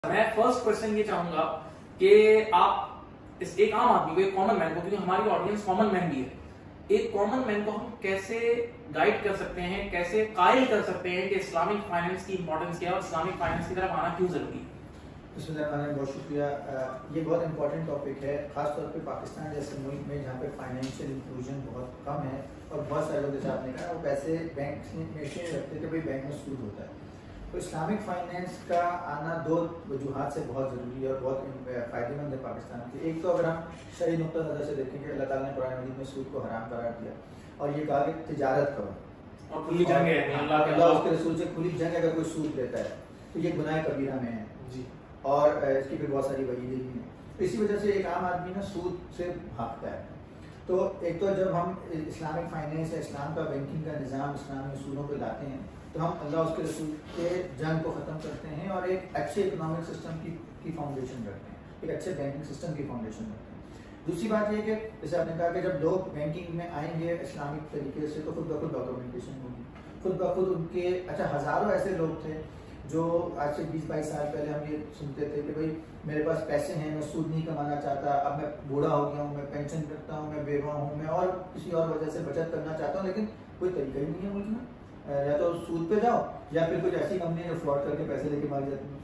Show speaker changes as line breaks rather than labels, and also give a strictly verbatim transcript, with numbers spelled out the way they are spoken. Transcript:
मैं first question ये चाहूंगा कि आप इस एक आम आदमी को, एक कॉमन मैन को, क्योंकि हमारी ऑडियंस कॉमन मैन भी है, एक कॉमन मैन को हम कैसे गाइड कर सकते हैं, कैसे कायल कर सकते हैं कि इस्लामिक फाइनेंस की इंपॉर्टेंस क्या है और इस्लामिक फाइनेंस की तरफ आना क्यों जरूरी है।
बिस्मिल्लाह, बहुत शुक्रिया। ये बहुत इंपॉर्टेंट टॉपिक है, खासतौर पे पाकिस्तान जैसे मुल्क में जहाँ पे फाइनेंशियल इंक्लूजन बहुत कम है और बहुत सारे लोग, जैसे आपने कहा, वो पैसे बैंक में इसलिए रखते थे भाई बैंक में सूद होता है। तो इस्लामिक फाइनेंस का आना दो वजूहात से बहुत ज़रूरी है और बहुत फ़ायदेमंद है पाकिस्तान के। एक तो अगर हम शरई नुक्ता नज़र से देखें कि अल्लाह ताला ने कुरान मजीद में सूद को हराम करार दिया और ये कहा कि तिजारत करो
और खुली जंग है,
अल्लाह उसके रसूल से खुली जंग अगर कोई सूद लेता है तो ये गुनाह कबीरा में है जी, और इसकी फिर बहुत सारी वजह भी हैं। तो इसी वजह से एक आम आदमी ना सूद से भागता है। तो एक तो जब हम इस्लामिक फाइनेंस या इस्लाम का बैंकिंग का निज़ाम इस्लामी उसूलों पर लाते हैं तो हम अल्लाह उसके रसूल के जंग को ख़त्म करते हैं और एक अच्छे इकोनॉमिक सिस्टम की की फाउंडेशन रखते हैं, एक अच्छे बैंकिंग सिस्टम की फाउंडेशन रखते हैं। दूसरी बात यह कि जैसे आपने कहा कि जब लोग बैंकिंग में आएंगे इस्लामिक तरीके से तो खुद ब खुद डॉक्यूमेंटेशन होगी, खुद ब खुद उनके अच्छा हज़ारों ऐसे लोग थे जो आज से बीस बाईस साल पहले हम ये सुनते थे कि भाई मेरे पास पैसे हैं, मैं सूद नहीं कमाना चाहता, अब मैं बूढ़ा हो गया हूँ, मैं पेंशन करता हूँ, मैं बेवा हूँ, मैं और किसी और वजह से बचत करना चाहता हूँ, लेकिन कोई तरीका ही नहीं है मुल्क में। या तो सूद पे जाओ या फिर कुछ ऐसी कंपनी जो फ्रॉड करके पैसे लेके मार जाती है।